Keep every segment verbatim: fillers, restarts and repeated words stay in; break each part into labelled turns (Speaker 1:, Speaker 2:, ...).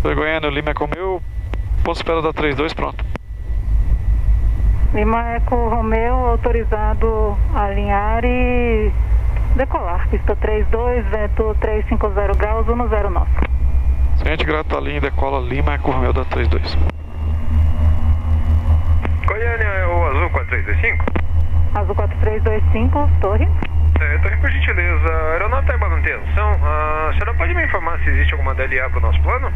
Speaker 1: Oi, Goiânia, o Lima Eco Romeu, ponto espera da trinta e dois, pronto.
Speaker 2: Lima Eco Romeu, autorizado a alinhar e decolar. Pista trinta e dois, vento trezentos e cinquenta graus, um zero nove.
Speaker 1: Seguinte, grato a linha, decola Lima Eco Romeu da trinta e dois.
Speaker 3: Goiânia é o Azul quatro três dois cinco?
Speaker 2: Azul quatro três dois cinco, torre.
Speaker 3: É, torre, por gentileza, a aeronave está em manutenção. Ah, a senhora pode me informar se existe alguma D L A para o nosso plano?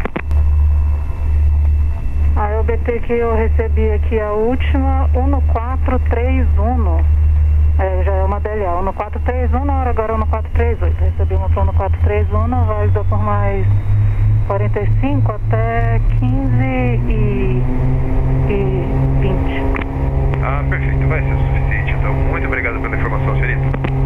Speaker 2: A E B T que eu recebi aqui, a última, um quatro três um. É, já é uma D L A, um quatro três um, na hora agora um quatro três oito. Recebi uma para um quatro três um, válida por mais quarenta e cinco até quinze e vinte.
Speaker 3: Ah, perfeito, vai ser o suficiente. Então, muito obrigado pela informação, senhorita.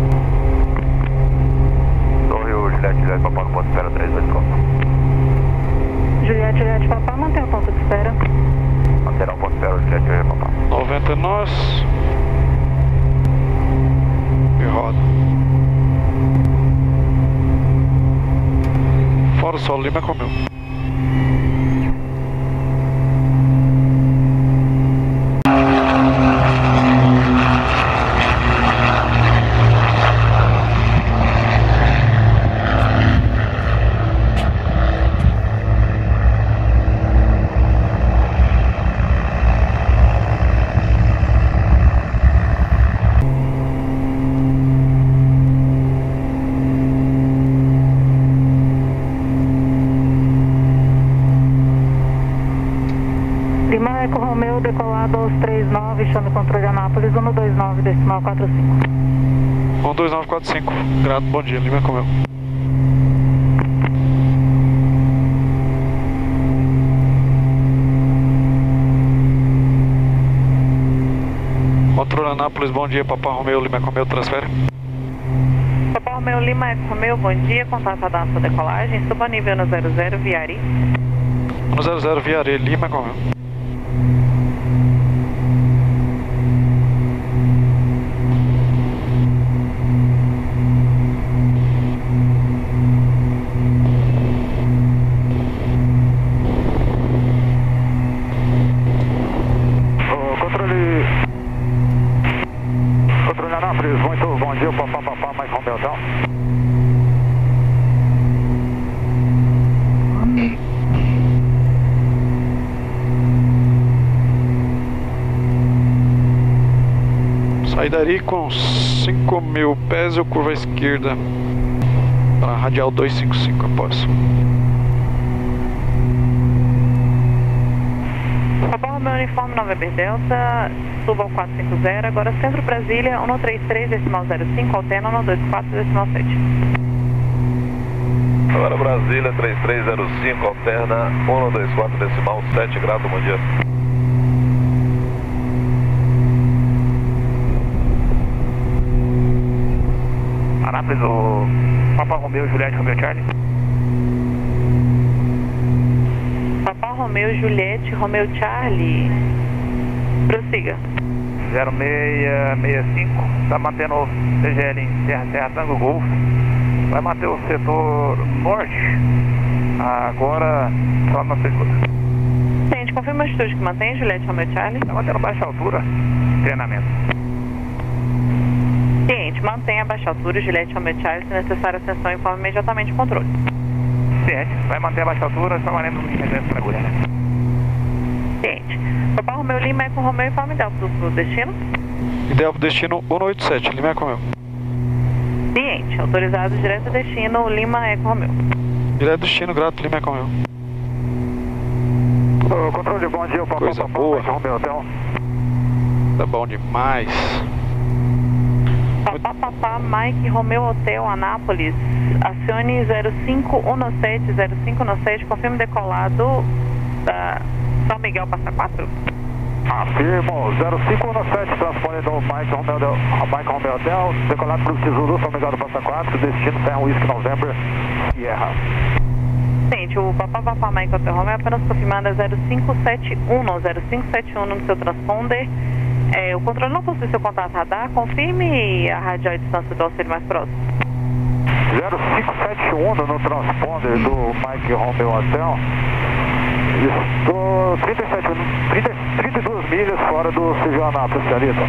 Speaker 4: Torre, o Juliette, Juliette, Papá, no ponto de espera três dois, conta.
Speaker 2: Juliette, Juliette, Papá, mantém o ponto de espera.
Speaker 4: Manterá o ponto de espera, Juliette, Juliette, Papá.
Speaker 1: noventa nós. E roda. Fora o sol, Lima comeu.
Speaker 2: Lima Eco Romeu, decolado aos trinta e nove, chame controle Anápolis, um dois nove, decimal quatro cinco.
Speaker 1: um dois nove quatro cinco, grato, bom dia, Lima comeu. Controle Anápolis, bom dia, Papá Romeu, Lima comeu, transfere.
Speaker 5: Papá Romeu, Lima Eco Romeu, bom dia, contato a sua decolagem, suba nível no zero zero, Viari.
Speaker 1: No zero zero, Viari, Lima comeu.
Speaker 4: Muito bom dia, Papá, Papá, Mike Romeu, então.
Speaker 1: Saí dali com cinco mil pés e curva à esquerda para radial duzentos e cinquenta e cinco após.
Speaker 5: Papá Romeu, uniforme November Delta, suba ao quatro cinco zero, agora Centro Brasília, um três três, decimal zero cinco, alterna um dois quatro, decimal sete.
Speaker 4: Agora Brasília, três três zero cinco, alterna um dois quatro, decimal sete, grato, bom dia.
Speaker 3: Anápolis, o Papá Romeu, Juliette, Romeu, Charlie.
Speaker 5: Papá Romeu, Juliette, Romeu, Charlie. Prossiga.
Speaker 3: zero seis seis cinco, está mantendo o C G L em Serra, Serra Tango Golf. Vai manter o setor norte. Agora, só na segunda.
Speaker 5: Gente, confirma a altitude que mantém, Juliette, Romeu, Charlie.
Speaker 3: Está mantendo baixa altura, treinamento.
Speaker 5: Ciente, mantenha a baixa altura, Juliette, Romeu, Charlie. Se necessário, ascensão, informe imediatamente o controle.
Speaker 3: Ciente, vai manter a baixa altura, só valendo em resenha para agulha, né?
Speaker 5: Ciente. Papá Romeu, Lima Eco Romeu, informe ideal para o destino.
Speaker 1: Ideal para o destino cento e oitenta e sete, Lima Eco Romeu.
Speaker 5: Ciente, autorizado direto a destino, Lima Eco Romeu.
Speaker 1: Direto destino, grato, Lima Eco Romeu.
Speaker 4: Oh, controle, bom dia, Papá,
Speaker 1: Coisa
Speaker 4: Papá,
Speaker 1: boa.
Speaker 4: Mike Romeu, então.
Speaker 1: Tá bom demais.
Speaker 5: Papá Papá Mike Romeu Hotel Anápolis, acione zero cinco um sete, zero cinco um sete, confirme decolado da São Miguel Passa quatro.
Speaker 4: Afirmo, zero cinco um sete, transpone do Mike Romeu, Mike Romeu Hotel, decolado para o Cisuru, São Miguel do Passa quatro, destino Serra Whisky November, Sierra.
Speaker 5: Gente, o Papá Papá Mike Hotel Romeu apenas confirmado é zero cinco sete um, zero cinco sete um no seu transponder. É, o controle não possui seu contato radar, confirme a radial e distância do auxílio mais próximo.
Speaker 4: zero cinco sete um no transponder do Mike Romeu Hotel, Estou trinta e sete, trinta, trinta e duas milhas fora do Civil Anápolis, senhorita.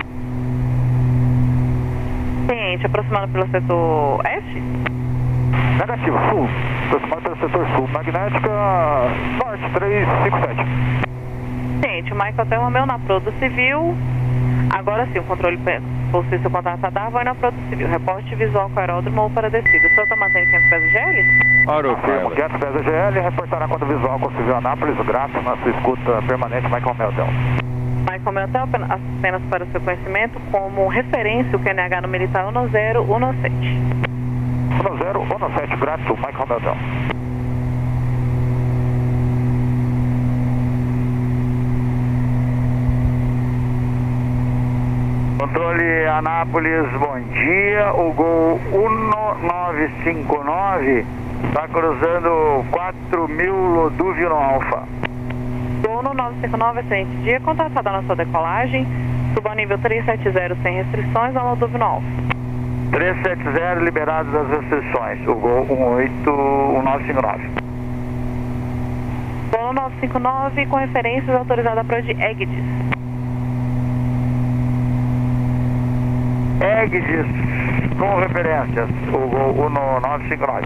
Speaker 5: Cliente, aproximando pelo setor oeste?
Speaker 4: Negativo, sul. Aproximando pelo setor sul. Magnética norte, trezentos e cinquenta e sete.
Speaker 5: Gente, o Michael Hotel Romeo na Pro do Civil. Agora sim, o controle possui seu contato radar, vai na Pro do Civil. Reporte visual com aeródromo ou para descida. O senhor está mantendo quinhentos pés G L?
Speaker 4: Afirmo, quinhentos pés G L, reportará quanto visual com o Civil Anápolis, grato na sua escuta permanente, Michael Hotel.
Speaker 5: Michael Hotel, apenas para o seu conhecimento, como referência, o Q N H no militar um zero um sete.
Speaker 4: um zero um sete, grato, Michael Hotel.
Speaker 3: Controle Anápolis, bom dia. O Gol um nove cinco nove está cruzando quatro mil Lodúvio no Alfa.
Speaker 5: Gol no nove cinco nove, excelente dia. Contatada na sua decolagem. Suba ao nível trezentos e setenta sem restrições ao Lodúvio no Alfa.
Speaker 3: trezentos e setenta liberados das restrições. O Gol um oito um nove cinco nove.
Speaker 5: Gol no nove cinco nove com referências autorizada para de Egdes.
Speaker 3: Egdes com referências, o Gol um nove cinco nove.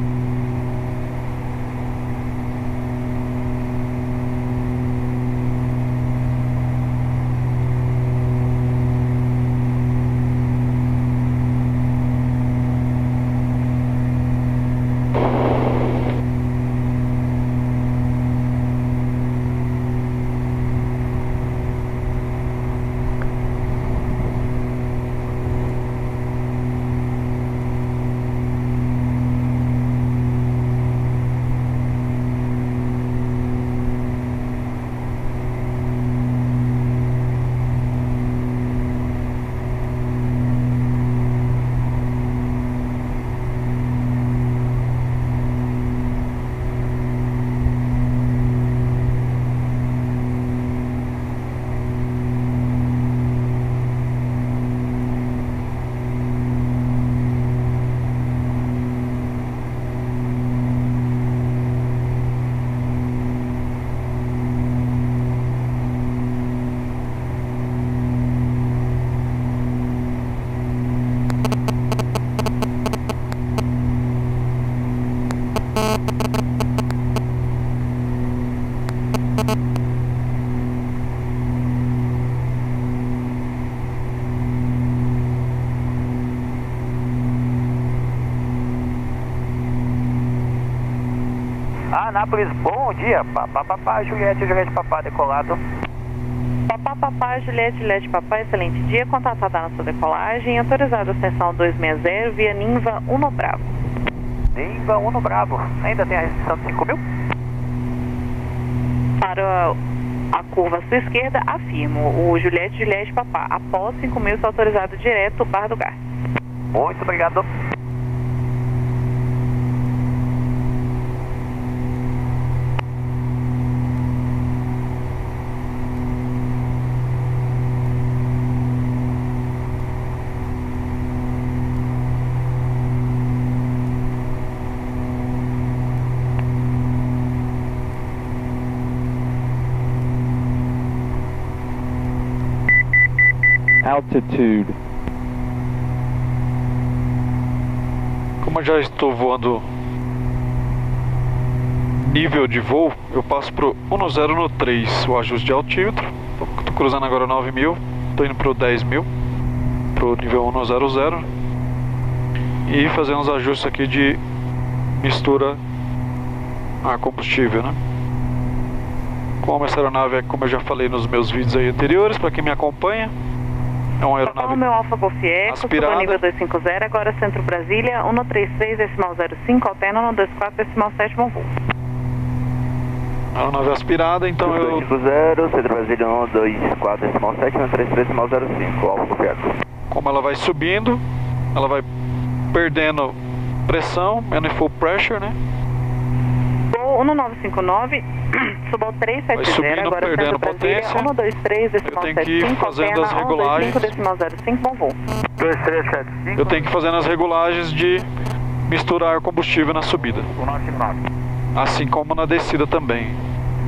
Speaker 3: Anápolis, bom dia. Papá, papá, Juliette, Juliette, papá, decolado.
Speaker 5: Papá, papá, Juliette, Juliette, papá, excelente dia. Contatada na sua decolagem. Autorizada a seção duzentos e sessenta via Ninva um no Bravo.
Speaker 3: Ninva um no Bravo. Ainda tem a restrição de cinco mil?
Speaker 5: Para a curva à sua esquerda, afirmo. O Juliette, Juliette, papá. Após cinco mil, está autorizado direto Barra do Garça.
Speaker 3: Muito obrigado.
Speaker 6: Altitude.
Speaker 1: Como eu já estou voando nível de voo, eu passo pro um zero no três, o ajuste de altímetro. Estou cruzando agora nove mil, estou indo pro dez mil, pro nível um zero zero. E fazendo os ajustes aqui de mistura a combustível, né? Como essa aeronave é, como eu já falei nos meus vídeos aí anteriores, para quem me acompanha, é uma aeronave
Speaker 5: o meu Alfa Golf Eco,
Speaker 1: aspirada.
Speaker 5: nível duzentos e cinquenta, agora Centro Brasília, um três três, decimal zero cinco, alterna um dois quatro, decimal sete, bom voo.
Speaker 1: Aeronave aspirada, então eu...
Speaker 3: duzentos e cinquenta, Centro Brasília um dois quatro, decimal sete, um três três, decimal zero cinco, Alfa Golf Eco.
Speaker 1: Como ela vai subindo, ela vai perdendo pressão, manifold pressure, né?
Speaker 5: Gol um nove cinco nove, suba trezentos e setenta, agora
Speaker 1: perdendo
Speaker 5: Centro Brasília,
Speaker 1: potência.
Speaker 5: um dois três, decimal
Speaker 1: Eu tenho que
Speaker 5: sete
Speaker 1: ir
Speaker 5: cinco,
Speaker 1: fazendo as
Speaker 5: alterna um dois cinco,
Speaker 1: regulagens.
Speaker 5: decimal zero cinco, bom voo.
Speaker 3: dois três sete cinco.
Speaker 1: Eu tenho que fazer as regulagens de misturar combustível na subida,
Speaker 3: um nove cinco nove.
Speaker 1: assim como na descida também.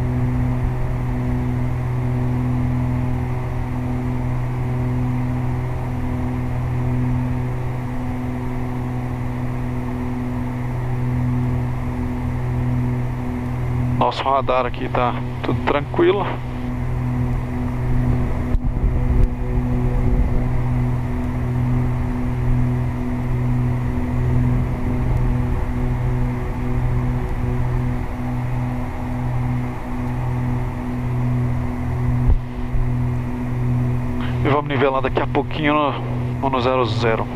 Speaker 1: Nosso radar aqui tá tudo tranquilo. E vamos nivelar daqui a pouquinho no, no zero zero.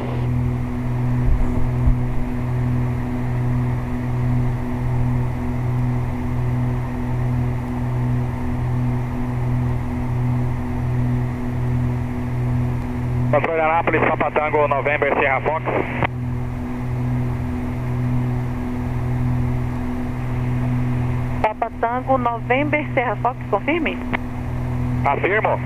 Speaker 4: Controle Anápolis, Papa Tango, November, Sierra Fox.
Speaker 5: Papa Tango, November, Sierra Fox, confirme.
Speaker 4: Afirmo.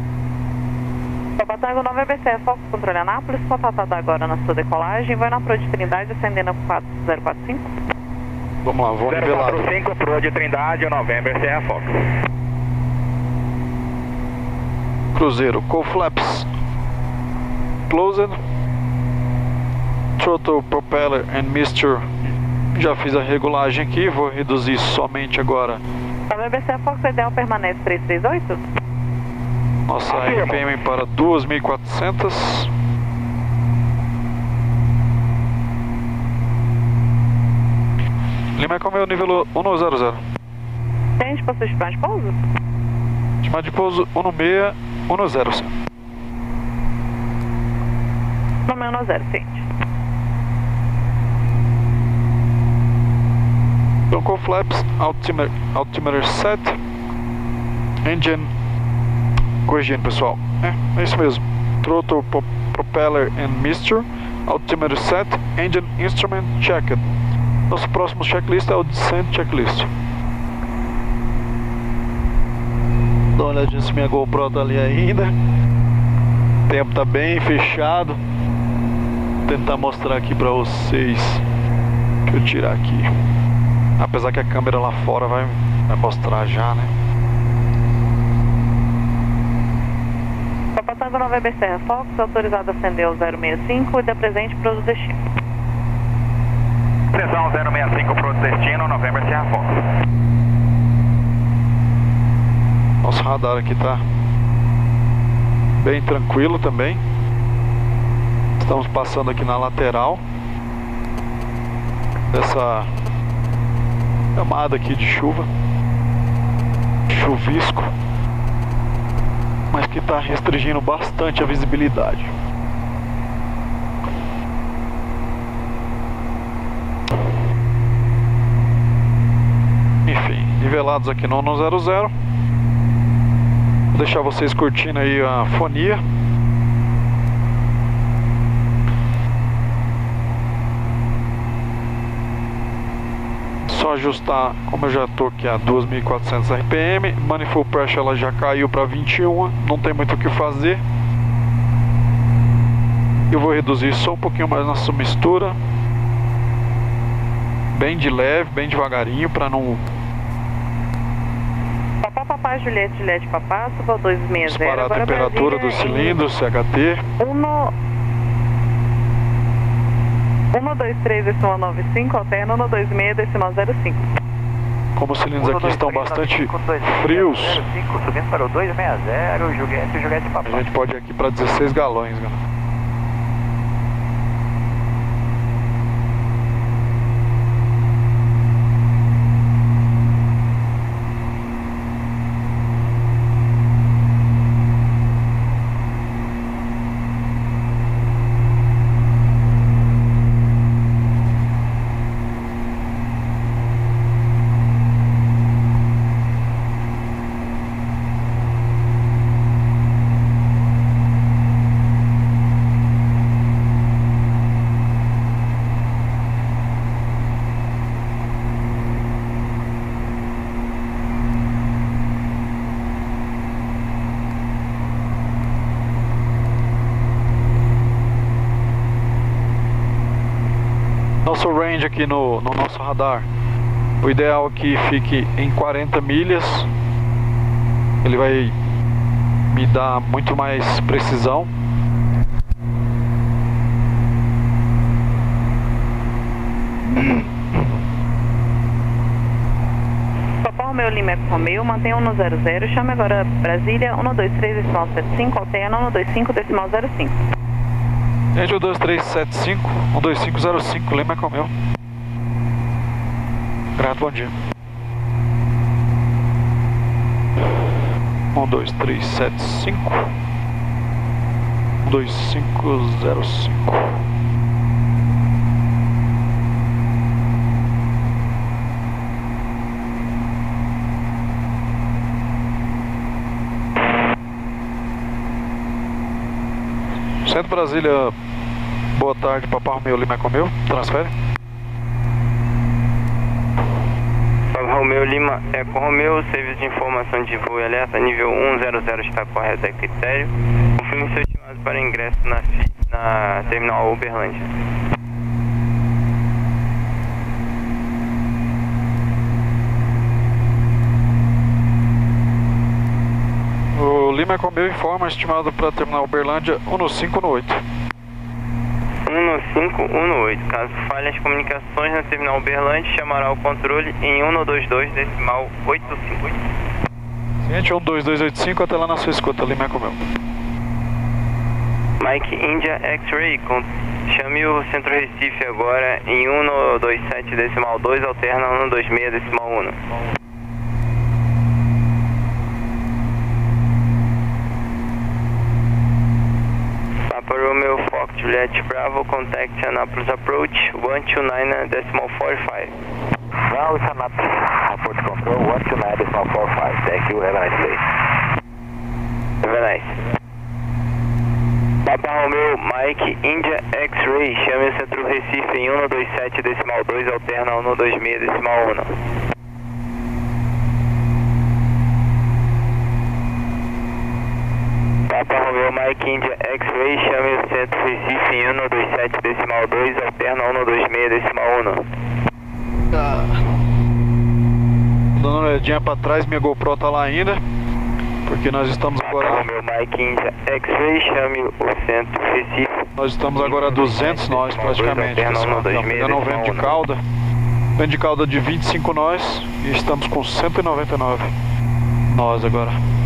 Speaker 5: Papa Tango, November, Sierra Fox, controle Anápolis, contatado agora na sua decolagem, vai na Pro de Trindade, ascendendo quatro zero quatro cinco.
Speaker 1: Vamos lá, vou nivelar.
Speaker 4: zero quatro cinco, Pro de Trindade, November, Sierra Fox.
Speaker 1: Cruzeiro, cowl flaps closed, throttle, propeller and mixture. Já fiz a regulagem aqui, vou reduzir somente agora.
Speaker 5: November, Sierra Fox, o ideal permanece três três oito.
Speaker 1: Nossa R P M para duas mil e quatrocentos. Lima Eco meu nível um zero zero.
Speaker 5: Tente para estimar de pouso?
Speaker 1: Estimar de pouso um seis um zero.
Speaker 5: No meu um zero, tente.
Speaker 1: Então, cowl flaps, altimeter, altimeter set, engine, corrigindo pessoal, é, é isso mesmo, throttle, pro, propeller and mixture, altimeter set, engine instrument checked. Nosso próximo checklist é o descent checklist. Dá uma olhadinha se minha GoPro tá ali ainda. O tempo tá bem fechado. Vou tentar mostrar aqui pra vocês. Deixa eu tirar aqui. Apesar que a câmera lá fora vai, vai mostrar já, né?
Speaker 5: Papa Tango, November, Sierra Fox, autorizado a acender o zero seis cinco e dê presente para o destino.
Speaker 4: Atenção, zero seis cinco para o destino, November, Sierra Fox.
Speaker 1: Nosso radar aqui tá bem tranquilo também. Estamos passando aqui na lateral dessa camada aqui de chuva, chuvisco, mas que está restringindo bastante a visibilidade. Enfim, nivelados aqui no zero zero. Vou deixar vocês curtindo aí a fonia. Só ajustar, como eu já estou aqui a duas mil e quatrocentos R P M, manifold pressure ela já caiu para vinte e um, não tem muito o que fazer. Eu vou reduzir só um pouquinho mais nossa mistura, bem de leve, bem devagarinho, para não
Speaker 5: Papá, papá, Juliette, Juliette, papá, suba dois seis zero.
Speaker 1: disparar a temperatura do cilindro, C H T.
Speaker 5: um dois três decimal nove cinco, alterna um dois seis decimal zero cinco.
Speaker 1: Como os cilindros aqui estão bastante frios,
Speaker 4: Subindo para o dois seis zero, Juliette, Juliette, papai.
Speaker 1: a gente pode ir aqui para dezesseis galões, galera. Nosso range aqui no, no nosso radar, o ideal é que fique em quarenta milhas. Ele vai me dar muito mais precisão.
Speaker 5: Romeo Lima Eco Romeo, mantenha um no zero zero, chame agora Brasília, um dois três decimal setenta e cinco, alterna um dois cinco decimal zero cinco.
Speaker 1: Gente, um dois três sete cinco, um dois cinco zero cinco, Lima Eco Romeo. Grato, bom dia. um dois três sete cinco, um dois cinco zero cinco. Centro Brasília, boa tarde, Papa Romeo Lima Eco Romeo, transfere.
Speaker 6: Romeo Lima Eco Romeo, serviço de informação de voo e alerta, nível um zero zero está correto, é critério. Confirme seu estimado para ingresso na, na terminal Uberlândia.
Speaker 1: O Lima Eco Romeo informa estimado para terminal Uberlândia um no cinco no oito.
Speaker 6: um no cinco, um no oito. Caso falhe as comunicações na terminal Uberlândia, chamará o controle em um no dois dois decimal oito cinco.
Speaker 1: Seguinte, um dois dois oito cinco, até lá na sua escuta, Lima Eco Romeo.
Speaker 6: Mike India X-Ray, chame o Centro Recife agora em um no dois sete decimal dois, alterna um no dois seis decimal um. Papa Romeo Fox Juliet Bravo, contact Anápolis Approach one two nine decimal four five.
Speaker 4: Now it's Anápolis Airport Control one two nine decimal four five. Thank you, have a nice day.
Speaker 6: Have a nice. Papa Romeo Mike India X-Ray, chame o Centro Recife em um no dois sete decimal dois, alterna um no dois seis decimal um. Papa Romeo Mike India X-Ray, chame o Centro Recife em um no dois sete decimal dois, alterna um no dois seis decimal um.
Speaker 1: Ah. Dando uma olhadinha para trás, minha GoPro tá lá ainda, porque nós estamos agora...
Speaker 6: Papa Romeo Mike India X-Ray, chame o Centro Recife.
Speaker 1: Nós estamos agora a duzentos nós praticamente, pegando um vento de cauda, vento de cauda de vinte e cinco nós, e estamos com cento e noventa e nove nós agora.